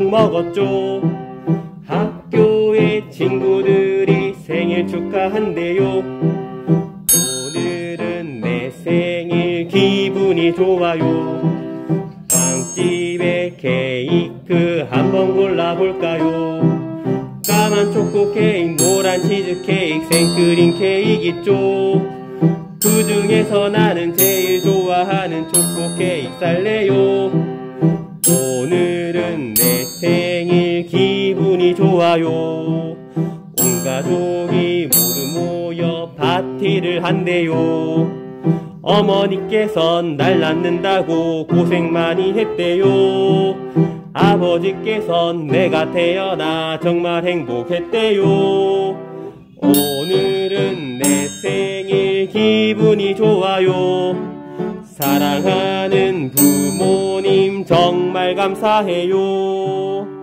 먹었죠. 학교에 친구들이 생일 축하한대요. 오늘은 내 생일 기분이 좋아요. 빵집에 케이크 한번 골라볼까요? 까만 초코 케이크, 노란 치즈 케이크, 생크림 케이크 있죠. 그 중에서 나는 제일 좋아하는 초코 케이크 살래요. 오늘은 내 생일 기분이 좋아요. 온 가족이 모두 모여 파티를 한대요. 어머니께선 날 낳는다고 고생 많이 했대요. 아버지께선 내가 태어나 정말 행복했대요. 오늘은 내 생일 기분이 좋아요. 사랑하는 부모님 정말 감사해요.